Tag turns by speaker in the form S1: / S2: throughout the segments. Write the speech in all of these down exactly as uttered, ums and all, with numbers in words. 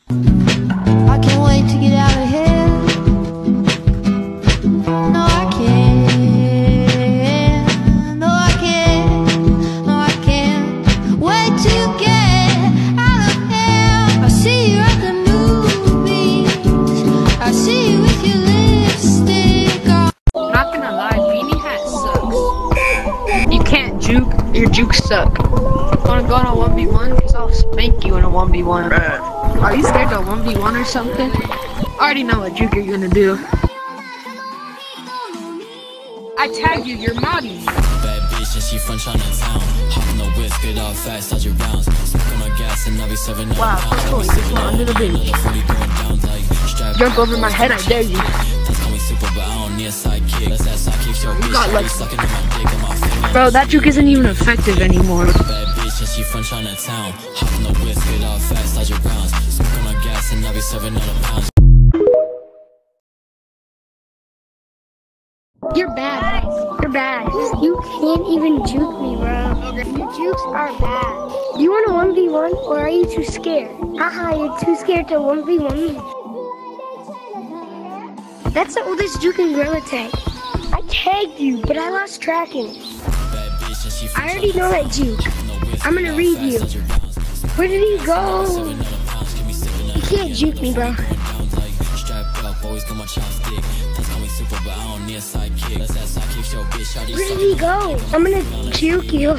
S1: I can't wait to get out of here. No, I can't. No, I can't. No, I can't wait to get out of here. I see you at the movies. I see you with your lipstick on.
S2: Not gonna lie, beanie hat sucks. You can't juke, your jukes suck. Wanna go on a one v one? Cause I'll spank you in a one v one. Are you scared to one v one or something? I already know what juke you're gonna do. I tag you, you're modding.
S3: Bad bitch and she from Chinatown. Hop in the whip, get off fast, dodge your rounds. Smoke on my gas and I'll be serving up.
S2: Wow, that's cool. You're just under the beach. Jump over my head, I dare you. You got lucky. Bro, that juke isn't even effective anymore.
S3: Bad bitch and she from Chinatown. Hop in the whip, get off fast, dodge your rounds. Smoke on my gas and I'll be serving up pounds.
S4: You're bad. You're bad. You can't even juke me, bro. Your jukes are bad. You want a one v one or are you too scared? Haha, you're too scared to one v one me. That's the oldest juke in Gorilla Tag. I tagged you, but I lost tracking. I already know that juke. I'm gonna read you. Where did he go? You can't juke me, bro. Where did he go? I'm gonna juke you.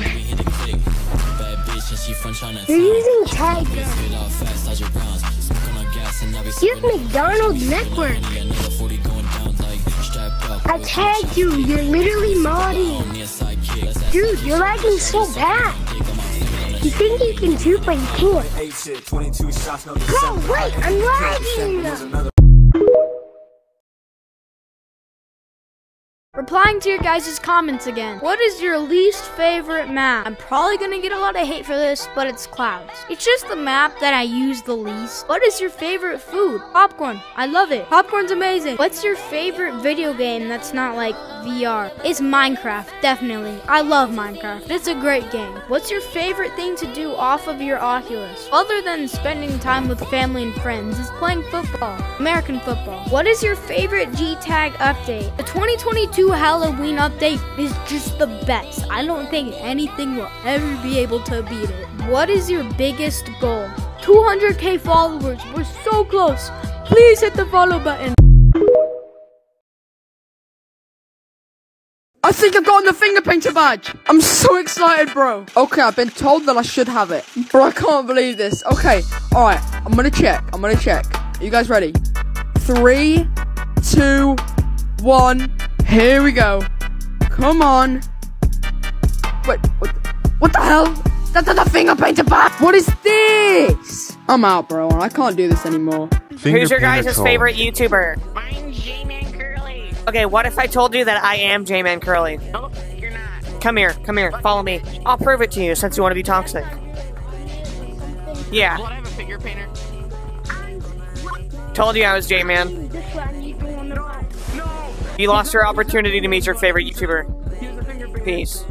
S4: You're using tag gun. Use McDonald's network. I tagged you. You're literally modding. Dude, you're lagging so bad. You think you can juke, but you can't. Bro, wait, I'm lagging.
S5: Replying to your guys' comments again. What is your least favorite map? I'm probably gonna get a lot of hate for this, but it's Clouds. It's just the map that I use the least. What is your favorite food? Popcorn. I love it. Popcorn's amazing. What's your favorite video game that's not like V R? It's Minecraft, definitely. I love Minecraft. It's a great game. What's your favorite thing to do off of your Oculus? Other than spending time with family and friends, is playing football. American football. What is your favorite G TAG update? The twenty twenty-two Halloween update is just the best. I don't think anything will ever be able to beat it. What is your biggest goal? two hundred K followers. We're so close. Please hit the follow button.
S6: I think I've gotten the finger painter badge. I'm so excited, bro. Okay, I've been told that I should have it. Bro, I can't believe this. Okay, alright. I'm gonna check. I'm gonna check. Are you guys ready? Three, two, one. Here we go. Come on. Wait, what, what the hell? That's the finger painter badge. What is this? I'm out, bro. I can't do this anymore.
S7: Finger Who's your guys' favorite YouTuber? Mine's J-Man Curly. Okay, what if I told you that I am J-Man Curly? No, you're not. Come here, come here, follow me. I'll prove it to you since you want to be toxic. Yeah. What, I'm a finger painter? Told you I was J-Man. You lost your opportunity to meet your favorite YouTuber. Peace.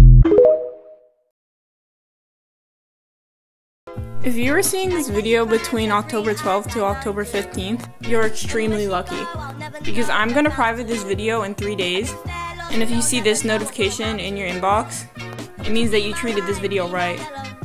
S8: If you are seeing this video between October twelfth to October fifteenth, you're extremely lucky. Because I'm going to private this video in three days, and if you see this notification in your inbox, it means that you treated this video right.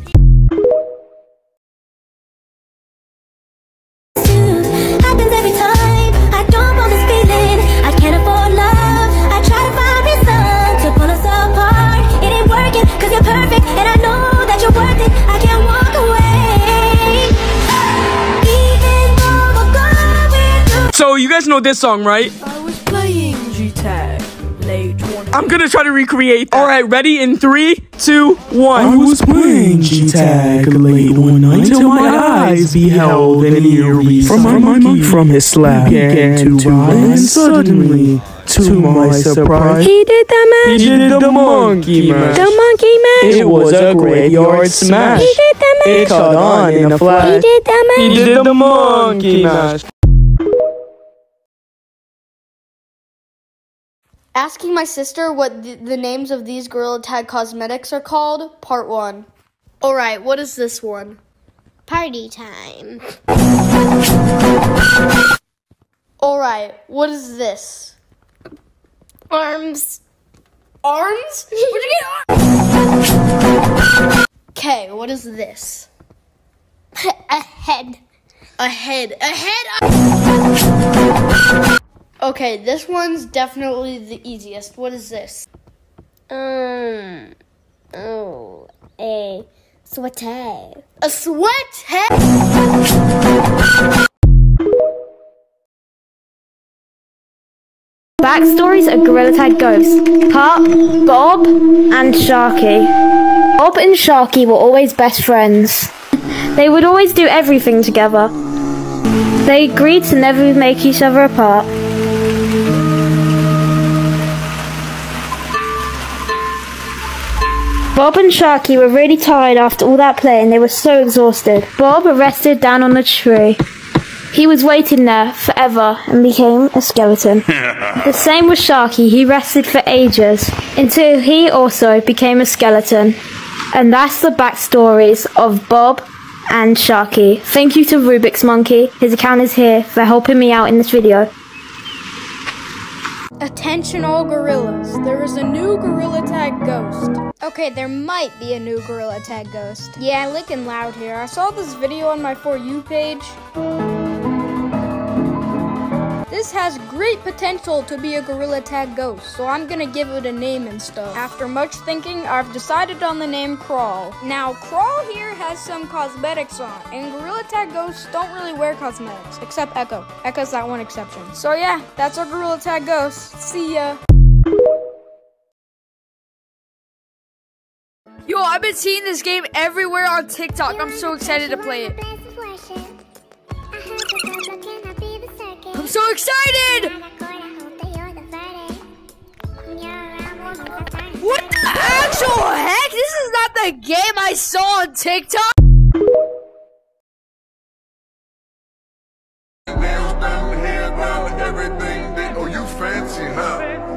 S6: So you guys know this song, right?
S5: I was playing G TAG late twenty.
S6: I'm gonna try to recreate that. Alright, ready? In three, two, one.
S9: I was playing G TAG late one night till my eyes beheld an eerie from a monkey from his slab began to rise, and suddenly, to my surprise,
S5: He did the match.
S9: he did the monkey mash.
S5: The monkey match.
S9: It was a graveyard smash.
S5: He did the match.
S9: It caught on in a flash.
S5: He did the match.
S9: He did the monkey mash.
S5: Asking my sister what the, the names of these Gorilla Tag cosmetics are called, part one. Alright, what is this one?
S4: Party time.
S5: Alright, what is this?
S4: Arms.
S5: Arms? Where'd you get arms? Okay, what is this?
S4: A head.
S5: A head. A head! Okay, this one's definitely the easiest. What is this?
S4: Um. Oh. A sweater.
S5: A sweater?
S10: Backstories of Gorilla Tag Ghost. Part Bob and Sharky. Bob and Sharky were always best friends. They would always do everything together. They agreed to never make each other apart. Bob and Sharky were really tired after all that play and they were so exhausted. Bob rested down on a tree. He was waiting there forever and became a skeleton. The same with Sharky, he rested for ages until he also became a skeleton. And that's the backstories of Bob and Sharky. Thank you to Rubik's Monkey, his account is here, for helping me out in this video.
S5: Attention all gorillas, there is a new Gorilla Tag Ghost. Okay, there might be a new Gorilla Tag Ghost. Yeah, Lincoln Loud here. I saw this video on my For You page. This has great potential to be a Gorilla Tag Ghost, so I'm gonna give it a name and stuff. After much thinking, I've decided on the name Crawl. Now, Crawl here has some cosmetics on, and Gorilla Tag Ghosts don't really wear cosmetics, except Echo. Echo's that one exception. So yeah, that's our Gorilla Tag Ghost. See ya. Yo, I've been seeing this game everywhere on TikTok. I'm so excited to play it. I'm so excited! What the actual heck? This is not the game I saw on TikTok.
S11: Nails down, hair down, everything. That, oh, you fancy, huh?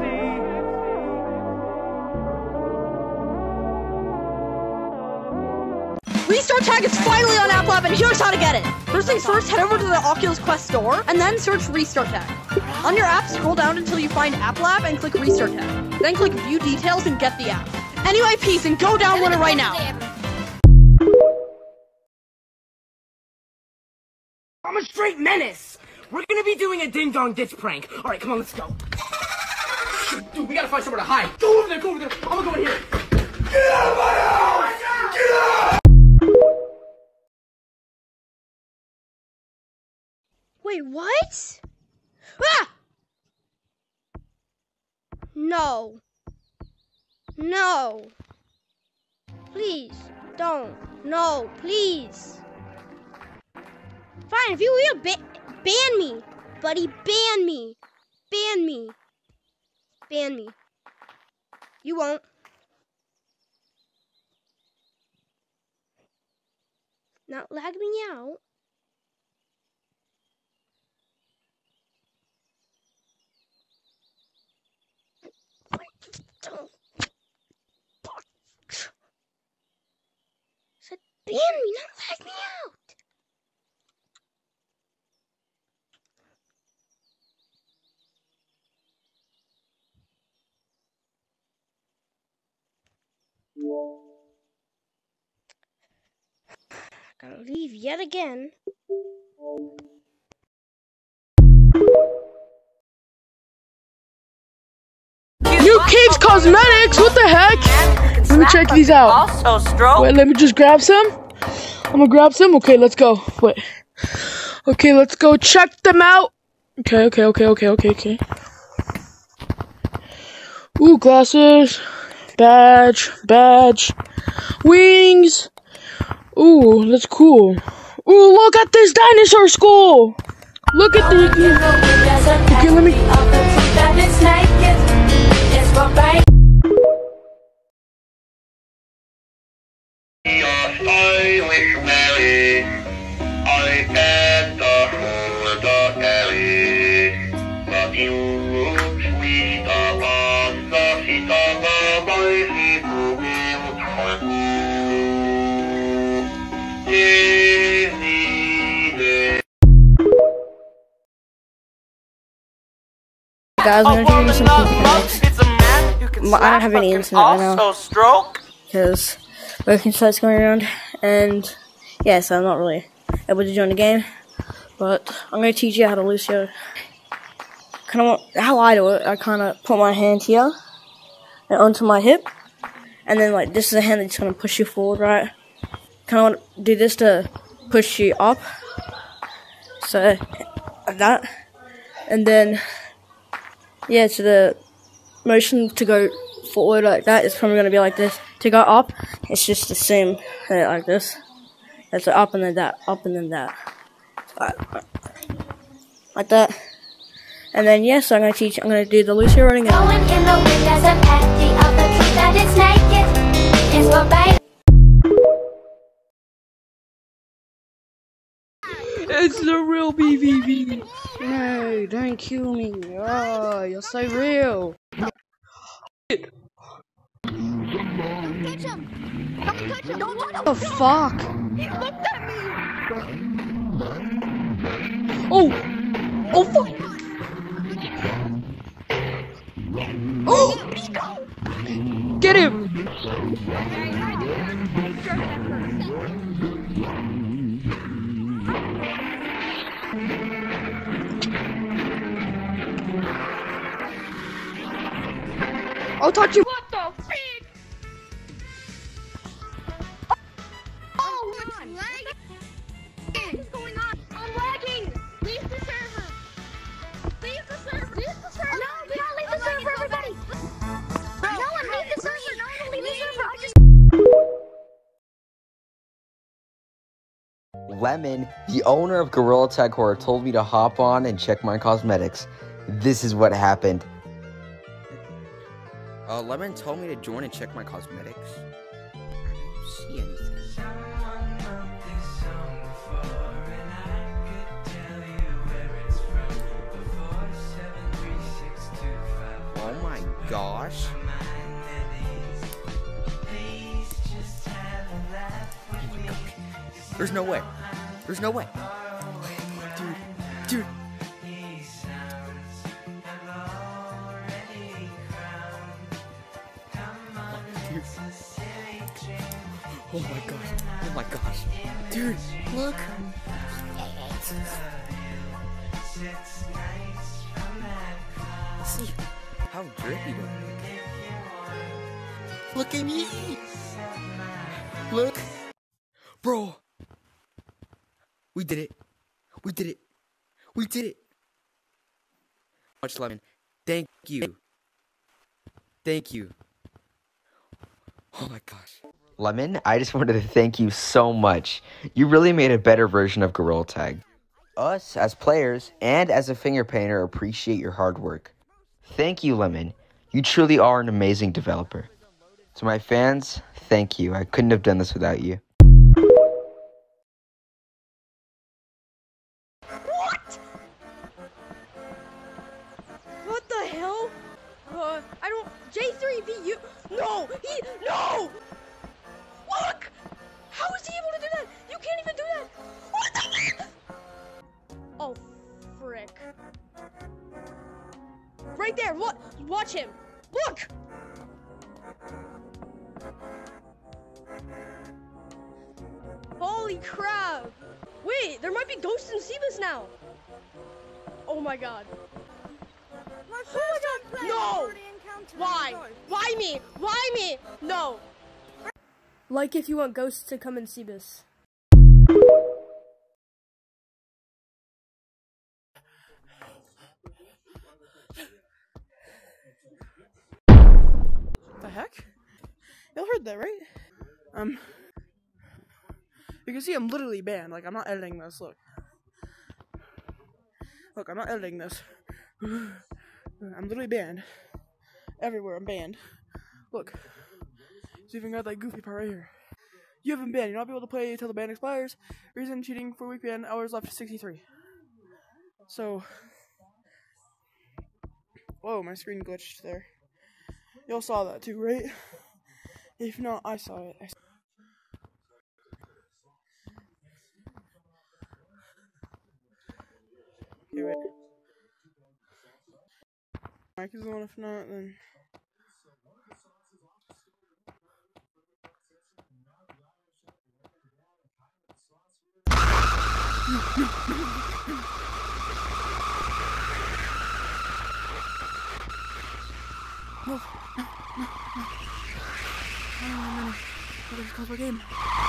S12: Restart Tag is finally on App Lab, and here's how to get it. First things first, head over to the Oculus Quest store, and then search Restart Tag. On your app, scroll down until you find App Lab and click Restart Tag. Then click View Details and get the app. Anyway, peace, and go download it right now.
S13: I'm a straight menace. We're gonna be doing a ding-dong ditch prank. All right, come on, let's go. Dude, we gotta find somewhere to hide. Go over there, go over there. I'm gonna go in here. Get out of my house! Get out!
S4: Wait, what? Ah! No. No. Please, don't. No, please. Fine, if you will, ba ban me. Buddy, ban me. Ban me. Ban me. You won't. Not lag me out. Said ban me, not lag me out. Gotta leave yet again.
S6: New Caves Cosmetics, what the heck? Let me check these out.
S7: Also, stroke.
S6: Wait, let me just grab some. I'm gonna grab some. Okay, let's go. Wait. Okay, let's go check them out. Okay, okay, okay, okay, okay, okay. Ooh, glasses. Badge, badge. Wings. Ooh, that's cool. Ooh, look at this dinosaur skull. Look at the. Okay, let me.
S11: Yeah.
S14: guys, I'm gonna do some pink mechanics. I don't have any internet right now because working sites going around, and yeah, so I'm not really able to join the game. But I'm gonna teach you how to Lucio. Kind of how I do it. I kind of put my hand here and onto my hip, and then like this is a hand that's gonna push you forward, right? Kind of want to do this to push you up, so like that, and then yeah, so the motion to go forward like that is probably gonna be like this. To go up, it's just the same uh, like this. It's up and then that, up and then that, like, like that. And then yes, yeah, so I'm gonna teach. I'm gonna do the Lucio running. Going in the wind as a patty of the truth that it's naked. It's for baby.
S6: It's the real B V V. No, don't kill me. Oh, you're so real.
S1: Don't touch him. Don't touch him. Don't touch him.
S6: The fuck?
S1: He looked at me.
S6: Oh, oh fuck. Oh! Get him! I'll touch you!
S1: What the freak? Oh, what's lagging? What is going on? I'm lagging! Leave the server! Leave the server! Leave the server! No, do not leave the server, everybody! No one leave the server! No one leave the server! I just...
S15: Lemon, the owner of Gorilla Tag Horror, told me to hop on and check my cosmetics. This is what happened. Uh, Lemon told me to join and check my cosmetics. I don't see anything. Oh my gosh. There's no way. There's no way. Dude, dude. Oh my gosh. Oh my gosh. Dude, look. See how drippy do I look? Look at me. Look. Bro. We did it. We did it. We did it. Much Lemon. Thank you. Thank you. Oh my gosh. Lemon, I just wanted to thank you so much. You really made a better version of Gorilla Tag. Us, as players, and as a finger painter, appreciate your hard work. Thank you, Lemon. You truly are an amazing developer. To my fans, thank you. I couldn't have done this without you.
S12: What? What the hell? Uh, I don't... J three V U... No! He... No! Look! How is he able to do that? You can't even do that! What the... Oh, frick. Right there, look! Watch him! Look! Holy crap! Wait, there might be ghosts in Cebus now! Oh my god. Oh my god! No! Why? Why me? Why me? No! Like if you want ghosts to come in Cebus.
S6: The heck? Y'all heard that, right? Um, you can see I'm literally banned. Like, I'm not editing this. Look. Look, I'm not editing this. I'm literally banned. Everywhere, I'm banned. Look. It's even got that goofy part right here. You have been banned. You'll not be able to play until the ban expires. Reason cheating for week ban. Hours left sixty-three. So. Whoa, my screen glitched there. Y'all saw that too, right? If not, I saw it. I saw Okay, wait. Mic is on, if not, then. No, no, no, no. No, no, no, no. That is called a game.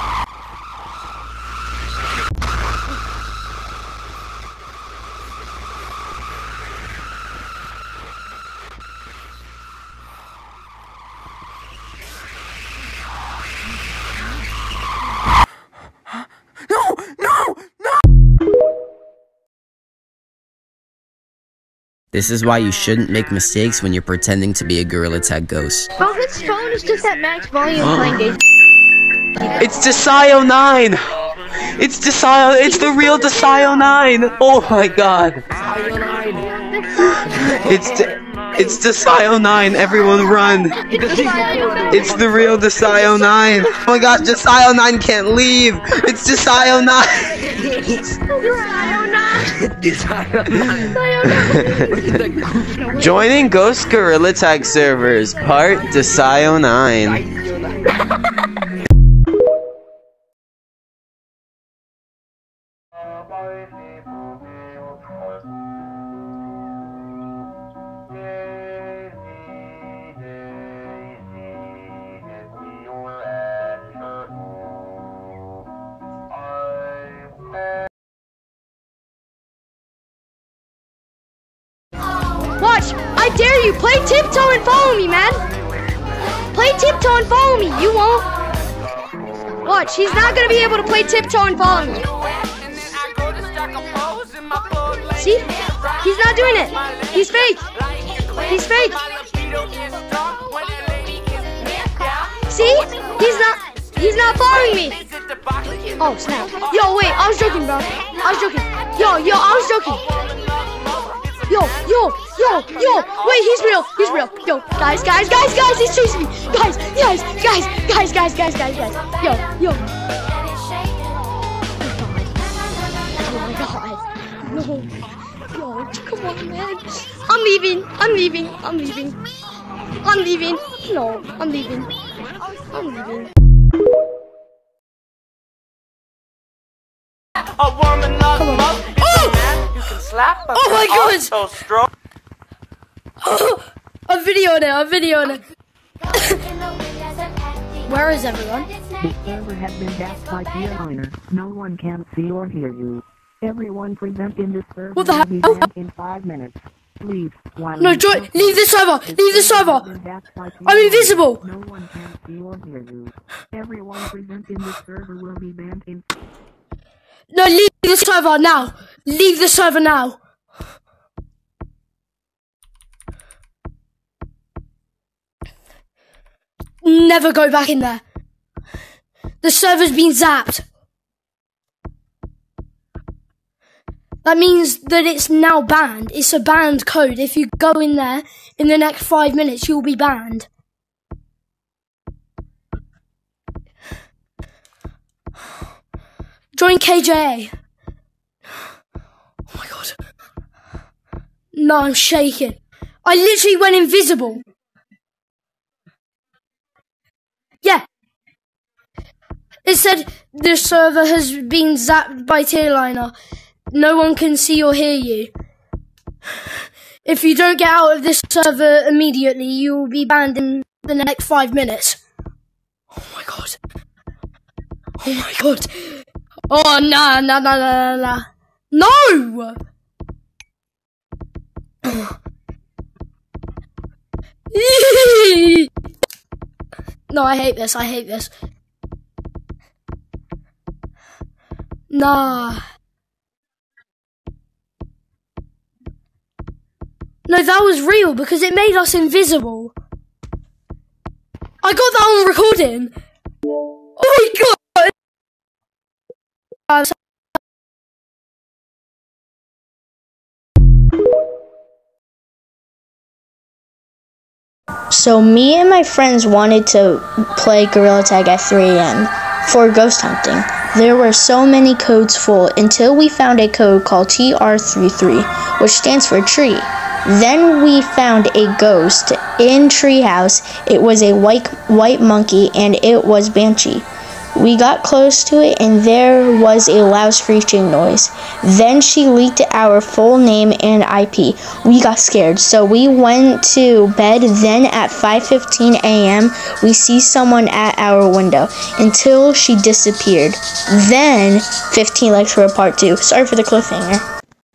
S16: This is why you shouldn't make mistakes when you're pretending to be a Gorilla Tag ghost.
S4: Bro, his phone is just at max volume playing games.
S17: It's Desio nine! It's Desio, it's the real Desio nine! Oh my god! It's De it's Desio nine, everyone run! It's the real Desio nine! Oh my gosh, Desio nine can't leave! It's Desio nine! Joining Ghost Gorilla Tag servers, part Desio nine.
S4: Watch! I dare you! Play tiptoe and follow me, man! Play tiptoe and follow me! You won't! Watch, he's not gonna be able to play tiptoe and follow me. See? He's not doing it! He's fake! He's fake! See? He's not he's not following me! Oh snap. Yo, wait, I was joking, bro. I was joking. Yo, yo, I was joking. Yo, yo, yo, yo, wait, he's real, he's real. Yo, guys, guys, guys, guys, he's chasing me. Guys, guys, guys, guys, guys, guys, guys, guys. Yo, yo. Oh my god. No. Yo, come on, man. I'm leaving, I'm leaving, I'm leaving. I'm leaving. No, I'm leaving. I'm leaving.
S13: A woman loves most people, man. You can slap, but
S4: Oh my god!
S13: so strong.
S4: Oh, a video on it, a video on it. Where is everyone?
S18: The server has been hacked by Geoliner. No one can see or hear you. Everyone present in this server
S4: What the
S18: will be
S4: hell?
S18: banned in five minutes. Please, while
S4: No,
S18: you
S4: join,
S18: still-
S4: leave the server, leave the server. I'm invisible.
S18: No one can see or hear you. Everyone present in this server will be banned in.
S4: No, leave the server now. Leave the server now. Never go back in there. The server's been zapped. That means that it's now banned. It's a banned code. If you go in there in the next five minutes, you'll be banned. Join K J A. Oh my god. No, I'm shaking. I literally went invisible. Yeah. It said the server has been zapped by Geoliner. No one can see or hear you. If you don't get out of this server immediately, you will be banned in the next five minutes. Oh my god. Oh my god. Oh, nah, nah, nah, nah, nah, nah. No! No, I hate this, I hate this. Nah. No, that was real because it made us invisible. I got that on recording. Oh my god!
S10: So me and my friends wanted to play Gorilla Tag at three A M for ghost hunting. There were so many codes full until we found a code called T R thirty-three, which stands for tree. Then we found a ghost in treehouse. It was a white white monkey and it was Banshee. We got close to it and there was a loud screeching noise. Then she leaked our full name and I P. We got scared, so we went to bed. Then at five fifteen a m we see someone at our window until she disappeared. Then fifteen likes for a part two. Sorry for the cliffhanger.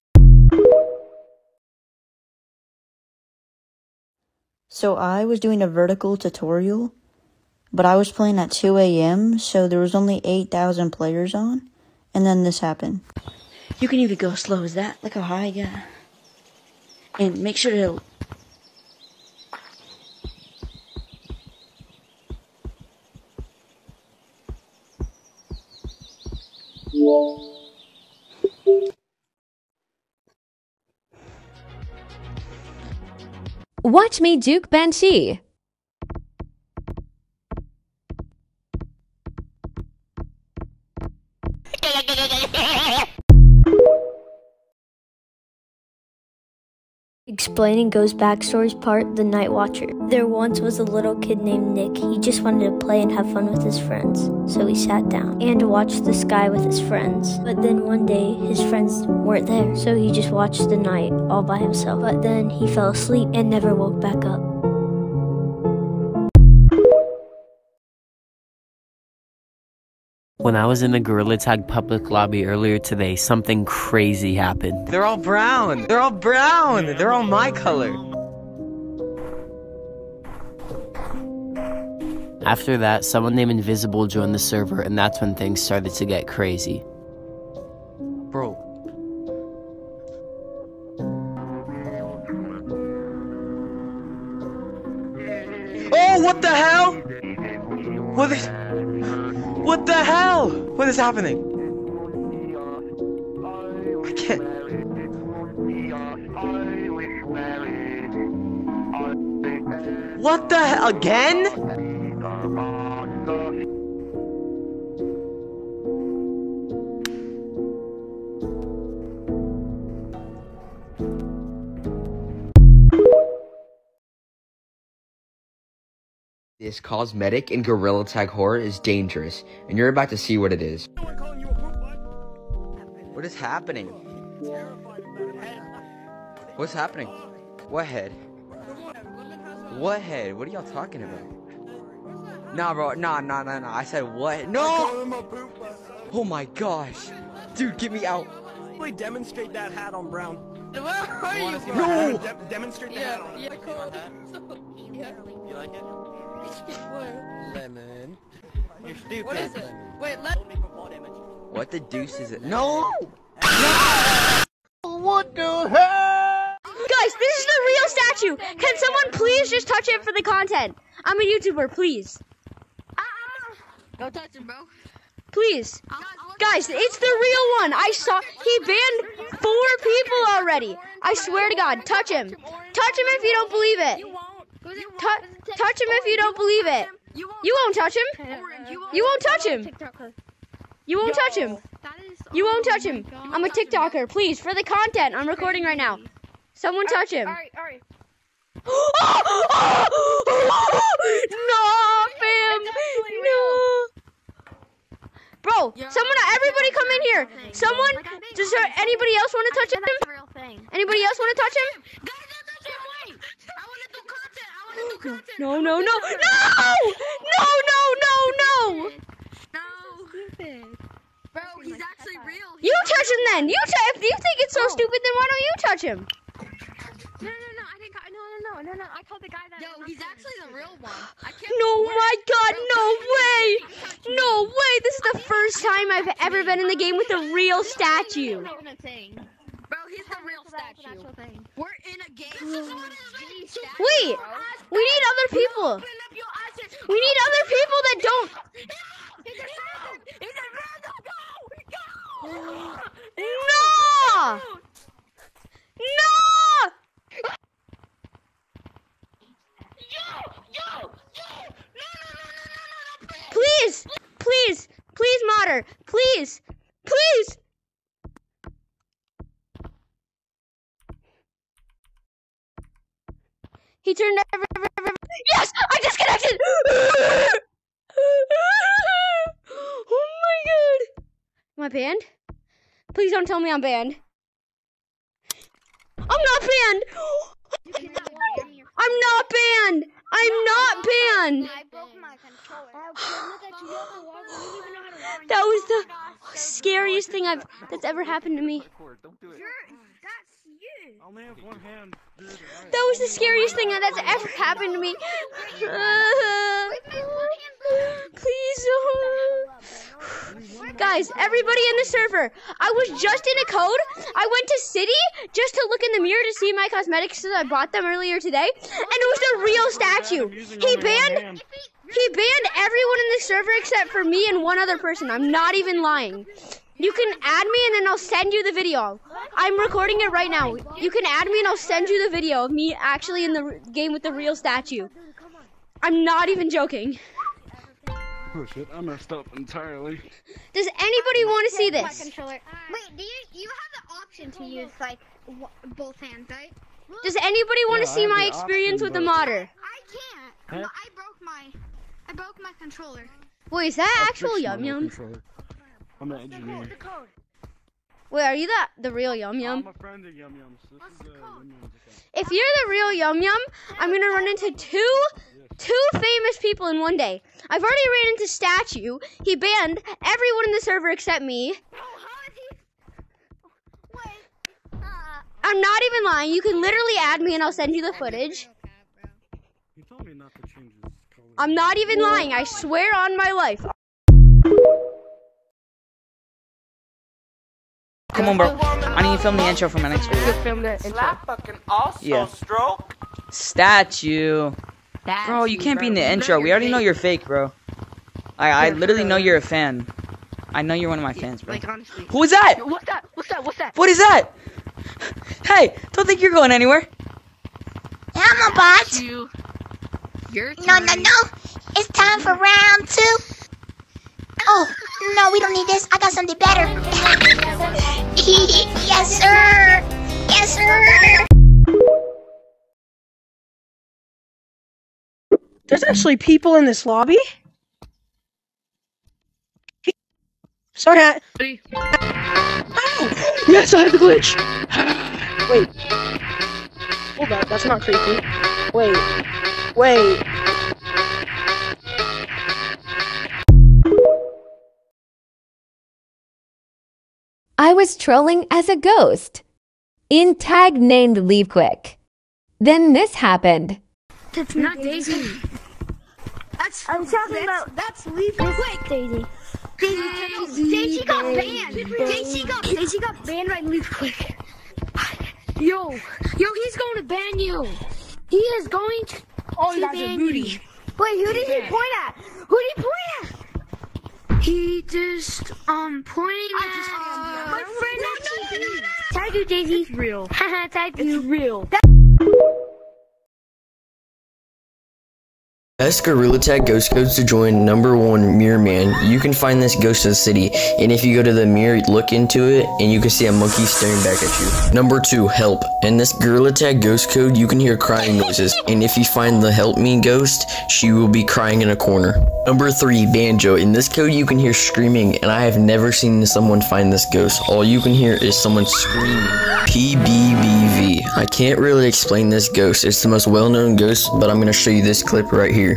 S19: So I was doing a vertical tutorial, but I was playing at two a m, so there was only eight thousand players on, and then this happened. You can even go slow as that. Look how high I got. And make sure to...
S20: Watch me juke Banshee.
S21: Explaining Go's backstories part, The Night Watcher. There once was a little kid named Nick. He just wanted to play and have fun with his friends. So he sat down and watched the sky with his friends. But then one day, his friends weren't there. So he just watched the night all by himself. But then he fell asleep and never woke back up.
S22: When I was in the Gorilla Tag public lobby earlier today, something crazy happened.
S17: They're all brown. They're all brown. They're all my color.
S22: After that, someone named Invisible joined the server, and that's when things started to get crazy.
S17: Bro. Oh, what the hell? What is... What the hell? What is happening? I can't... What the hell? Again? This cosmetic in Gorilla Tag Horror is dangerous, and you're about to see what it is. What is happening? What's happening? What head? What head? What are y'all talking about? Nah, bro. Nah, nah, nah, nah. I said what? No! Oh my gosh. Dude, get me out.
S13: Really demonstrate that hat on Brown.
S17: No!
S13: De demonstrate that hat on. Yeah, yeah. You like it? Lemon. You're stupid.
S6: What is it? Wait, let.
S17: What the deuce is it? No!
S12: What the hell? Guys, this is the real statue. Can someone please just touch it for the content? I'm a YouTuber, please.
S2: Don't touch him, bro.
S12: Please. Guys, it's the real one. I saw he banned four people already. I swear to God, touch him. Touch him if you don't believe it. Touch, touch him if you don't believe it. You won't touch him. You won't touch him. You won't touch him. You won't touch him. I'm a TikToker. Please, for the content. I'm recording right now. Someone touch him.
S2: Alright, alright.
S12: No, fam. No. Bro, someone, everybody come in here. Someone, does there, anybody else want to touch him? Anybody else want to touch him? No, no, no, no, no, no, no, no.
S2: Stupid. Bro, he's actually real.
S12: You touch him then. You t if you think it's so stupid, then why don't you touch him?
S2: No, no, no, I didn't. No, no, no, no, no. I called the guy that. Yo, he's actually the real one. I can't.
S12: No, my God, no way, no way. This is the first time I've ever been in the game with a real statue.
S2: Bro, he's the real statue. We're in a game.
S12: Wait, we need other people. We need other people that don't. No! No! Please, please, please, modder, please, please.
S4: He turned every, every, every, yes! I disconnected! Oh my god! Am I banned? Please don't tell me I'm banned. I'm not banned! I'm not banned! I'm not banned! That was the scariest thing I've that's ever happened to me. That was the scariest thing that's ever happened to me. Uh, please don't. Guys, everybody in the server, I was just in a code. I went to City just to look in the mirror to see my cosmetics because I bought them earlier today. And it was the real statue. He banned, he banned everyone in the server except for me and one other person. I'm not even lying. You can add me and then I'll send you the video. I'm recording it right now. You can add me and I'll send you the video of me actually in the game with the real statue. I'm not even joking.
S3: Oh shit, I messed up entirely.
S4: Does anybody want to see this?
S20: Wait, do you you have the option to use like w both hands, right?
S4: Does anybody want to
S20: Yeah,
S4: see
S20: I have
S4: my
S20: the
S4: experience
S20: option,
S4: with the
S20: but-
S4: modder?
S20: I can't.
S3: Huh?
S20: I broke my I broke my controller.
S4: Wait, is that
S3: I
S4: actual
S3: fixed my
S4: Yum Yum?
S3: controller. I'm an engineer.
S4: Wait, are you the, the real Yum Yum?
S3: I'm a friend of Yum Yums. This is, uh, Yum Yums account.
S4: If you're the real Yum Yum, I'm gonna run into two two famous people in one day. I've already ran into Statue. He banned everyone in the server except me. I'm not even lying. You can literally add me and I'll send you the footage.
S3: He told me not to change his color.
S4: I'm not even lying. I swear on my life.
S14: Come on, bro. I need to film the intro for my next video.
S2: Film the intro.
S14: Yeah. Statue. Bro, you can't be in the intro. We already know you're fake, bro. I I literally know you're a fan. I know you're one of my fans, bro.
S2: Like honestly.
S14: Who is that?
S2: What's that? What's that? What's that?
S14: What is that? Hey, don't think you're going anywhere.
S23: I'm a bot.
S2: You. Your
S23: No, no, no. It's time for round two. Oh, no, we don't need this. I got something better. Yes, sir. Yes, sir.
S24: There's actually people in this lobby? Sorry, I... Oh! Yes, I have the glitch! Wait. Hold up, that's not creepy. Wait. Wait.
S25: I was trolling as a ghost in tag named Leave Quick. Then this happened.
S4: That's not Daisy.
S23: That's I'm talking about that's Leave Quick, Daisy. Daisy, Daisy got banned. Daisy got Daisy got banned by Leave Quick.
S4: Yo, yo, he's going to ban you. He is going to,
S23: Oh,
S4: to
S23: that's a
S4: ban
S23: booty.
S4: you.
S23: Wait, who did he point at? Who did he point at?
S4: He just um pointing at
S23: my friend.
S4: no, no, no, no, no.
S23: Tag you, Daisy.
S4: real.
S23: Haha, tag you.
S4: real.
S26: Best Gorilla Tag ghost codes to join number one Mirror Man. You can find this ghost in the city, and if you go to the mirror, look into it, and you can see a monkey staring back at you. Number two, Help. In this Gorilla Tag ghost code, you can hear crying noises, and if you find the Help Me ghost, she will be crying in a corner. Number three, Banjo. In this code, you can hear screaming, and I have never seen someone find this ghost. All you can hear is someone screaming. P B B V. I can't really explain this ghost. It's the most well-known ghost, but I'm gonna show you this clip right here.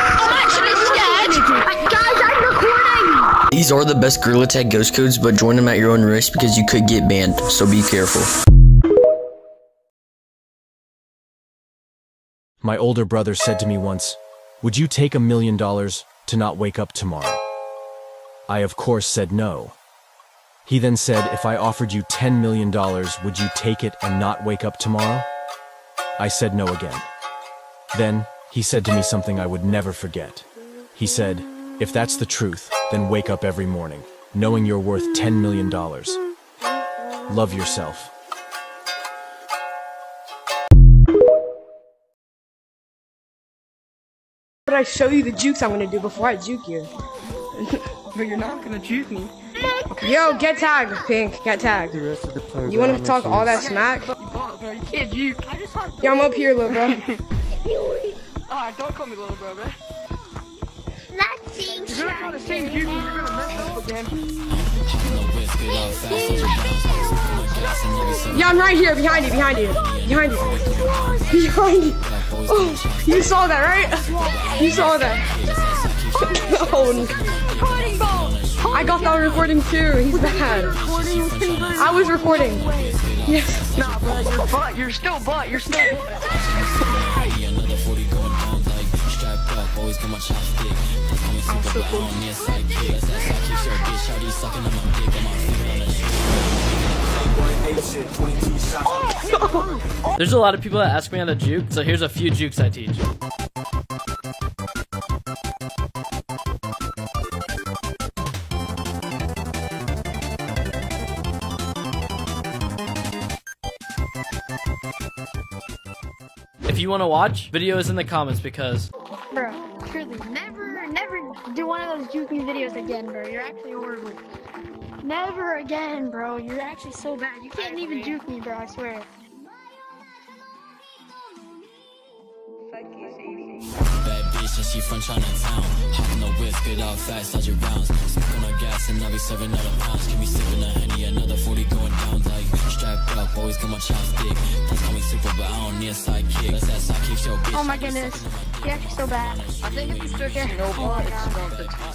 S26: These are the best Gorilla Tag ghost codes, but join them at your own risk because you could get banned, so be careful.
S27: My older brother said to me once, "Would you take a million dollars to not wake up tomorrow?" I of course said no. He then said, "If I offered you ten million dollars, would you take it and not wake up tomorrow?" I said no again. Then, he said to me something I would never forget. He said, "If that's the truth, then wake up every morning, knowing you're worth ten million dollars. Love yourself."
S24: But I show you the jukes I'm gonna do before I juke you.
S13: But you're not gonna juke me.
S24: Yo, get tagged, Pink. Get tagged. You wanna talk all that smack?
S13: You can't juke.
S24: Yeah, I'm up here, little bro. Alright, don't call me little bro, man.
S23: Nothing.
S24: You're gonna try to save you, you're gonna mess up again. Yeah, I'm right here, behind you, behind you, behind you, behind you. Oh, you saw that, right? You saw that. Oh, I got that recording too. He's bad. I was recording. Yes.
S2: Nah, bro, you're butt. You're still butt. You're still butt.
S1: There's a lot of people that ask me how to juke, so here's a few jukes I teach. If you want to watch, video is in the comments because...
S23: Bro, truly, never, never do one of those juking videos again, bro. You're actually horrible. Never again, bro. You're actually so bad. You can't even juke me, bro, I swear.
S5: Bad bitch and she from Chinatown. Hop in the whip, get out fast, dodge your rounds. Smoke on her gas and I'll be serving other pounds. Keep me sipping a Henny, another forty going down. Like, strapped up, always got my chopstick. Don't call me super, but I don't need a sidekick. Let's that sidekick show, bitch.
S23: Oh my goodness. You're actually so bad.
S2: I think if you still get no ball, it's not the top.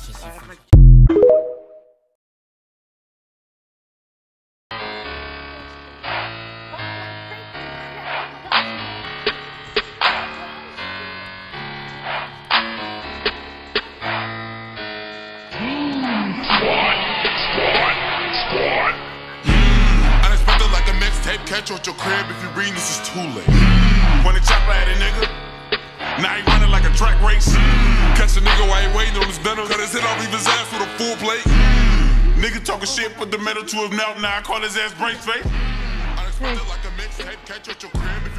S7: Catch you at your crib if you reading this is too late. When the chopper at a nigga, now he running like a track race. Catch a nigga while he waiting on his venom, cut his head off, leave his ass with a full plate. Nigga talking shit, put the metal to his mouth, now I call his ass brain face. Unexpected like a mixtape, catch you at your crib.